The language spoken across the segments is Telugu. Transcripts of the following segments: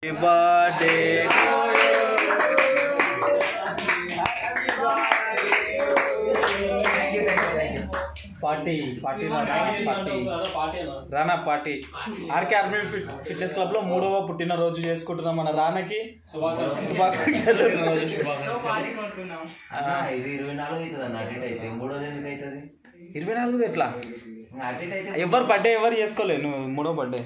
Birthday party Rana party RK army fitness club లో 3వ పుట్టినరోజు చేసుకుంటున్నాం మన రానాకి శుభాకాంక్షలు. ఇది 24 అవుతుంది అన్న, అటు అయితే 3వ ఎందుకు అవుతుంది? 24 ఎట్లా? ఎవరు బర్త్డే ఎవరు చేసుకోలేదు, నువ్వు 3వ బర్త్డే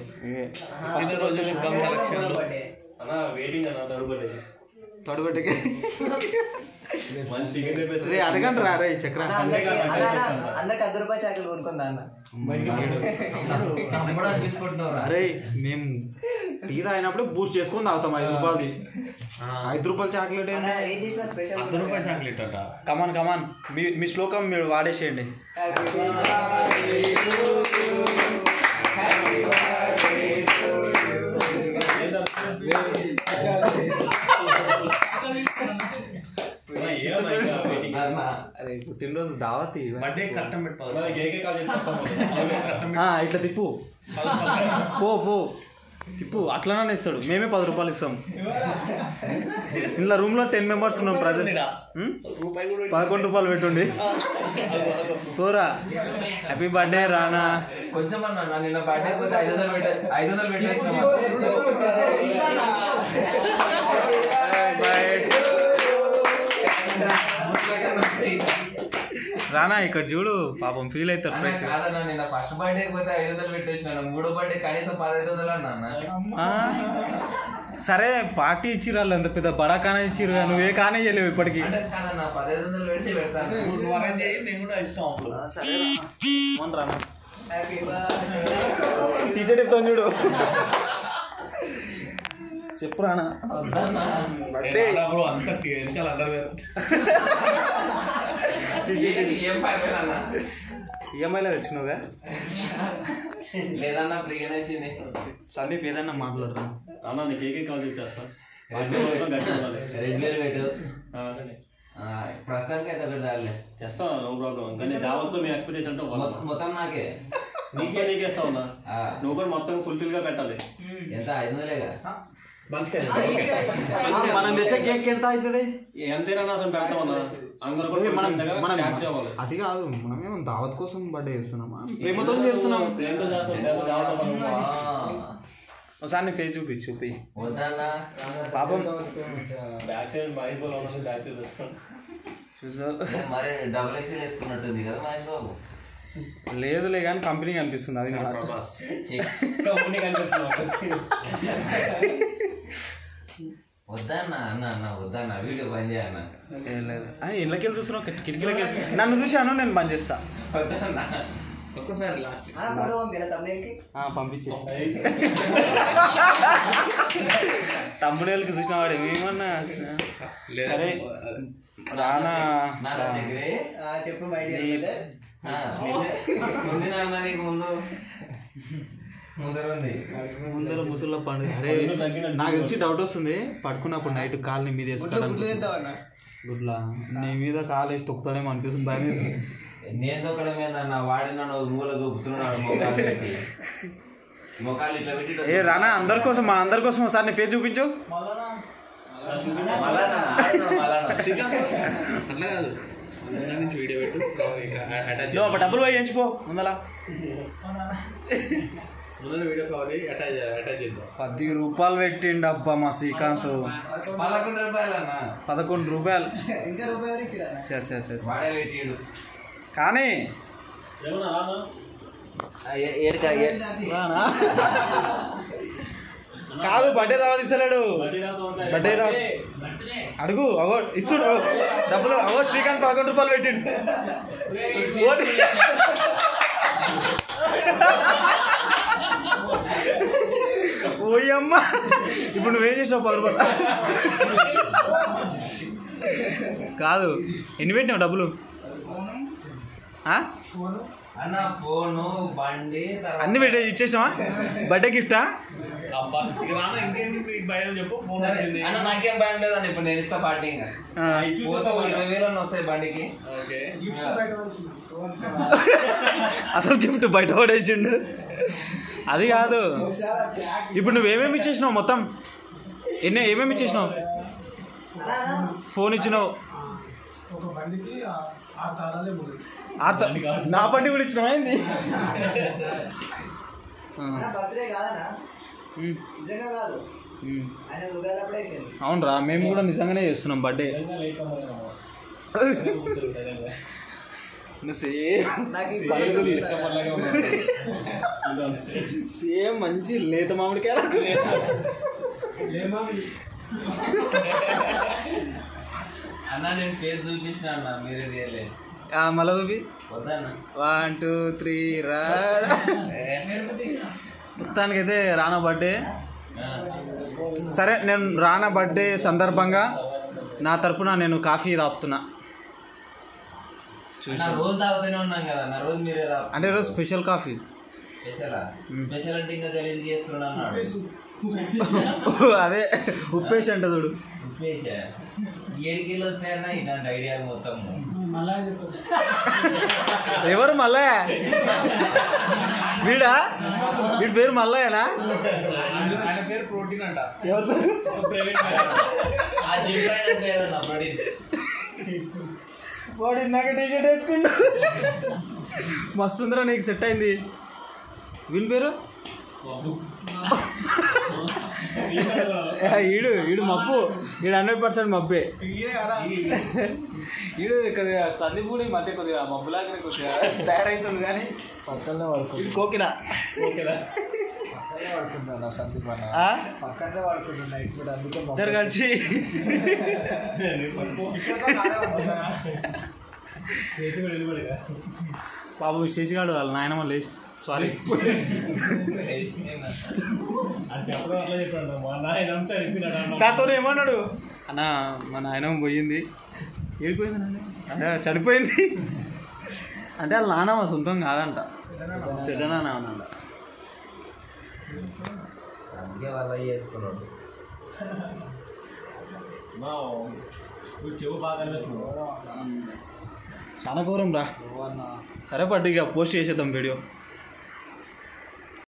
తొడగొట్టకి అడగండి రా రే చక్ర అందరికి ₹10 చాక్లెట్ కొనుక్కుందా అన్న. అరే మేము టీ తాగినప్పుడు బూస్ట్ చేసుకొని తాగుతాం ₹5. ₹5 చాక్లెట్ స్పెషల్ చాక్లెట్ అంట. కమాన్ మీ శ్లోకం మీరు వాడేసేయండి. అరే పుట్టినరోజు దావతి ఇట్లా తిప్పు పో తిప్పు అట్లనే ఇస్తాడు. మేమే ₹10 ఇస్తాం. ఇలా రూమ్ లో 10 members ఉన్నాం ప్రజెంట్. ₹11 పెట్టుండి పోరా. Happy birthday Rana. కొంచెం అన్న నిన్న బర్త్డే పోతే 500 పెట్టేసిన రానా ఇక్కడ చూడు పాపం ఫీల్ అవుతారు. నిన్న ఫస్ట్ బర్త్డే పోతే 500 పెట్టేసిన, 3వ బర్త్డే కనీసం 1500 అన్న. సరే పార్టీ ఇచ్చిర్రు వాళ్ళు, ఎంత పెద్ద బడా కానే ఇచ్చిర్రు, నువ్వే కానే చేయలేవు ఇప్పటికి. కాదన్న 1500 పెడితే పెడతాను. రానా టీచర్ చెప్తాను చూడు. చెప్పు రానా. ఈఎంఐలో తెచ్చుకున్నావుగా లేదన్నా ఫ్రీగానే వచ్చింది. సందీప్ ఏదన్నా మాట్లాడరా అన్న నీకు ఏ కాల్ చెప్పేస్తా రెగ్యులర్ పెట్టు. ప్రస్తుతానికి అయితే ఒకటి దారిలే చేస్తావా, నో ప్రాబ్లం. కానీ దావత్లో మీ ఎక్స్పెక్టేషన్ అంటే మొత్తం నాకే నీకేస్తా ఉన్నా. నువ్వు కూడా మొత్తం ఫుల్ఫిల్ గా పెట్టాలి. ఎంత 500లేగా మనం తెచ్చే కేక్ ఎంత అవుతుంది? ఎంతైనా అసలు పెడతామన్నా. అందరూ కూడా మనం అది కాదు, మనమేమో దావత్ కోసం బర్త్డే చేస్తున్నామా, ప్రేమతో చేస్తున్నాం. ప్రేమతో చేస్తాం. ఒకసారి నీ ఫేస్ చూపి వద్దన్నా పాపం. బ్యాక్ సైడ్ మహేష్ బాబు ఉన్నప్పుడు బ్యాక్ సైడ్ తీసుకోండి. మరి XXL వేసుకున్నట్టుంది కదా మహేష్ బాబు. లేదులే కానీ కంపెనీ కనిపిస్తుంది. అది కంపెనీ కనిపిస్తుంది. వద్దన్నా అన్న వద్దన్నా, వీడియో బంద్ చేయన్న. లేదు ఇళ్ళకి వెళ్ళి చూస్తున్నావు, కిటికీలకి నన్ను చూశాను, నేను బంద్ చేస్తా. వద్దన్నా ఒక్కసారి లాస్ట్ పంపించేసి తమ్ముడేళ్ళకి చూసిన వాడు ఏమన్నా. సరే రానా చెప్పు ముందు నాన్న నీకు ముందర ముసలిలో పండుగ. అరే నాకు వచ్చి డౌట్ వస్తుంది, పట్టుకున్నప్పుడు నైట్ కాలు నీ మీద వేస్తాడు. గుడ్లా నీ మీద కాలు వేసి తొక్కుతాడేమో అనిపిస్తుంది, భయం. నేను తొక్కడమేందన్న, వాడి నన్ను మూల చూపుతున్నాడు మొఖాలు ఇట్లా పెట్టి. ఏ రానా అందరి కోసం ఒకసారి నీ ఫేస్ చూపించు. అట్లా కాదు, వీడియో పెట్టు, డబ్బులు పోయి ఎంచిపో ముందలా. వీడియో కావాలి అటాచ్ చేద్దాం. ₹10 పెట్టిండు అబ్బా మా శ్రీకాంత్. ₹11 కానీ కాదు బర్త్డే దావా తీసలేడు. బర్త్డే అడుగు అవో ఇచ్చుడు డబ్బులు. అవో శ్రీకాంత్ ₹11 పెట్టిండు. ఓయమ్మ ఇప్పుడు నువ్వేం చేసావు? ₹10 కాదు, ఎన్ని పెట్టినావు డబ్బులు? అన్న ఫోను బండి అన్ని పెట్టే ఇచ్చేసావా? బర్త్డే గిఫ్టా? అన్న నాకేం భయం లేదన్న, ఇప్పుడు నేను ఇస్తా పార్టీ. 20,000 వస్తాయి బండికి. అసలు గిఫ్ట్ బయట పడేసిండు. అది కాదు, ఇప్పుడు నువ్వేమేమి ఇచ్చేసినావు మొత్తం? ఏమేమి ఇచ్చేసినావు? ఫోన్ ఇచ్చినావు, ఒక బండికి 6 తాళాలే పోయి. నా బండి కూడా ఇచ్చినావా ఏంది? బర్త్డే కాదనా నిజంగా కాదు ఆయన ఉగాలప్పుడే అయిపోయింది. అవునరా, మేము కూడా నిజంగానే చేస్తున్నాం బర్త్డే. సేమ్ మంచి లేత మామిడికాయ అన్న నేను ఫేస్ చూపించిన అన్న మీరు తీయలేదు. మళ్ళా చూపి. వద్దన్న 1 2 3 రా. మొత్తానికైతే రానా బర్త్డే. సరే, నేను రానా బర్త్డే సందర్భంగా నా తరపున నేను కాఫీ తాపుతున్నా. రోజు తాగుతూనే ఉన్నాం కదా అన్న, రోజు మీరే అంటే ఈరోజు స్పెషల్ కాఫీ. స్పెషల్ అంటే ఇంకా గలీజ్ చేస్తున్నాడు. అదే ఉప్పేసి అంట చూడు. ఉప్పేసా 7 కిలో వస్తాయన్న ఇట్లాంటి ఐడియా మొత్తం. ఎవరు మల్లయ్య? వీడా? వీడి పేరు మల్లయ్యనా? ఆయన పేరు ప్రోటీన్ అంట. ఎవరు ఆ జిమ్ ట్రైనర్ పేరు అన్న ప్రోటీన్. వాడు ఇందాక టీషర్ట్ వేసుకుంటా మస్తుందిరా, నీకు సెట్ అయింది. వీని పేరు ఈడు మబ్బు, ఈడు 100% మబ్బే. ఈడు కొద్దిగా సందీపుడి మధ్య కొద్దిగా మబ్బులాగానే కొద్దిగా తయారైతుంది, కానీ పక్కనే వాడుకుంటున్నా. కోకినా వాడుకుంటున్నా సందీప్ అన్న, పక్కనే వాడుకుంటున్నా. ఇప్పుడు అందుకే ఇద్దరు కలిసి బాబు చేసిగాడు వాళ్ళ నాయనమ్మ లేచి. సారీ, నాతో ఏమన్నాడు అన్న, మా నాయనమ్మ పోయింది. ఏడిపోయింది నాన్న? అంటే చనిపోయింది. అంటే వాళ్ళ నాన్నమ్మ సొంతం కాదంట, పెద్ద నాన్న అన్నాడు. అందుకే వాళ్ళ చేసుకున్నాడు. చాలా ఘోరం రా. సరే పట్టు, ఇక పోస్ట్ చేసేద్దాం వీడియో.